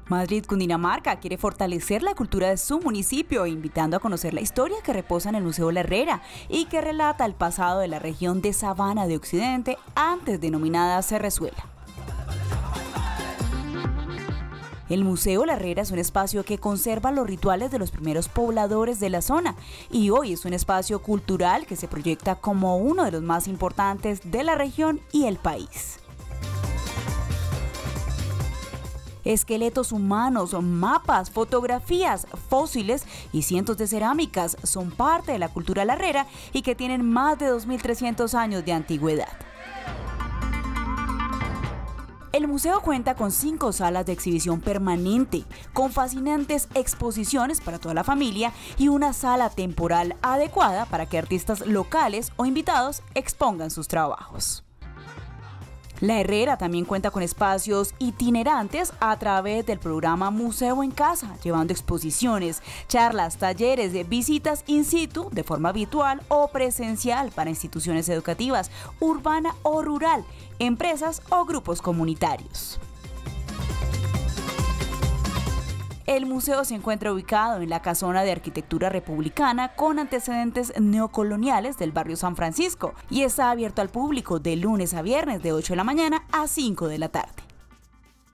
Madrid, Cundinamarca, quiere fortalecer la cultura de su municipio, invitando a conocer la historia que reposa en el Museo La Herrera y que relata el pasado de la región de Sabana de Occidente, antes denominada Cerrezuela. El Museo La Herrera es un espacio que conserva los rituales de los primeros pobladores de la zona y hoy es un espacio cultural que se proyecta como uno de los más importantes de la región y el país. Esqueletos humanos, mapas, fotografías, fósiles y cientos de cerámicas son parte de la cultura larrera y que tienen más de 2.300 años de antigüedad. El museo cuenta con 5 salas de exhibición permanente, con fascinantes exposiciones para toda la familia y una sala temporal adecuada para que artistas locales o invitados expongan sus trabajos. La Herrera también cuenta con espacios itinerantes a través del programa Museo en Casa, llevando exposiciones, charlas, talleres, visitas in situ de forma virtual o presencial para instituciones educativas, urbana o rural, empresas o grupos comunitarios. El museo se encuentra ubicado en la casona de arquitectura republicana con antecedentes neocoloniales del barrio San Francisco y está abierto al público de lunes a viernes de 8 de la mañana a 5 de la tarde.